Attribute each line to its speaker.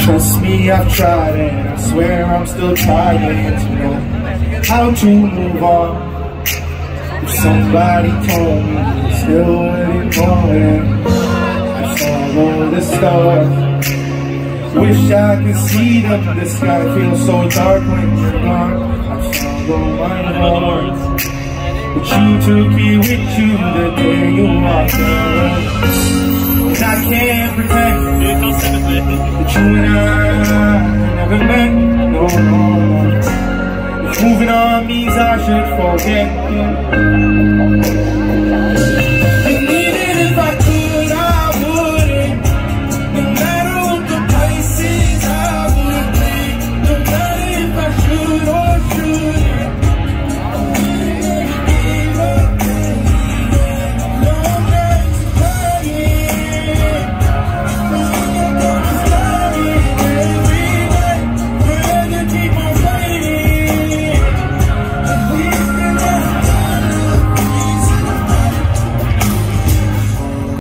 Speaker 1: Trust me, I've tried and I swear I'm still trying to know how to move on. If somebody told me you still wouldn't know it, I saw all the stars. Wish I could see them, the sky feels so dark when you're gone. I saw my heart, but you took me with you the day you walked away. And I can't pretend that you and I never met, no, no, no. If moving on means I should forget you.